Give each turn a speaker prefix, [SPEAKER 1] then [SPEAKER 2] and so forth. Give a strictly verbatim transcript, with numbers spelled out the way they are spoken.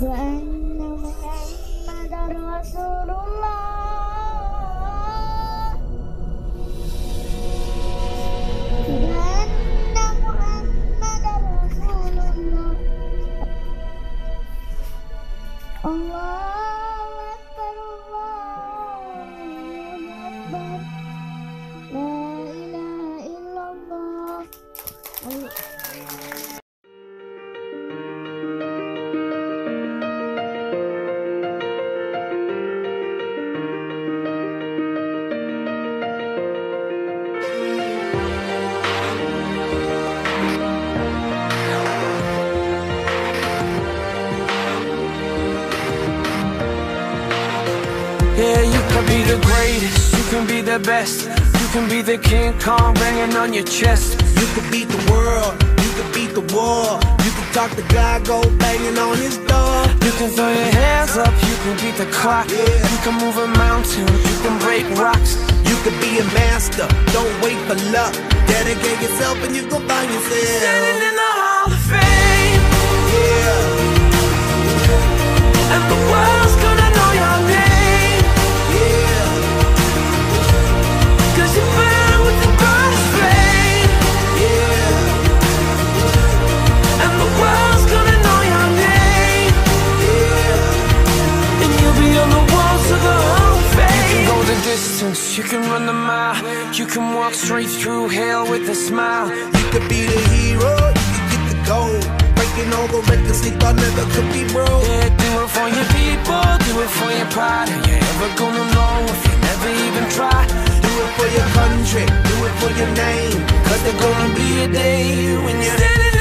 [SPEAKER 1] وأن محمدا رسول الله وأن محمدا رسول الله الله أكبر الله أكبر لا إله إلا الله.
[SPEAKER 2] Yeah, you can be the greatest, you can be the best, you can be the King Kong banging on your chest.
[SPEAKER 3] You could beat the world, you could beat the war. You could talk to God, go banging on his door.
[SPEAKER 2] You can throw your hands up, you can beat the clock.
[SPEAKER 3] Yeah.
[SPEAKER 2] You can move a mountain, you can break rocks.
[SPEAKER 3] You could be a master, don't wait for luck. Dedicate yourself and you gon' find yourself
[SPEAKER 2] Standing in the Hall of Fame,
[SPEAKER 3] yeah,
[SPEAKER 2] and the world's gonna know your name,
[SPEAKER 3] yeah,
[SPEAKER 2] 'cause you burn with the brightest flame,
[SPEAKER 3] yeah,
[SPEAKER 2] and the world's gonna know your name,
[SPEAKER 3] yeah.
[SPEAKER 2] and you'll be on the walls of the Hall of Fame. You can go the distance, you can run the mile, you can walk straight through hell with a smile.
[SPEAKER 3] You could be the hero, you could get the gold. Breaking all the records they thought never could be broke.
[SPEAKER 2] Yeah, do it for your people, do it for your pride. Are you ever gonna know if you never even try?
[SPEAKER 3] Do it for your country, do it for your name.
[SPEAKER 2] Cause there's gonna be a day when you're standing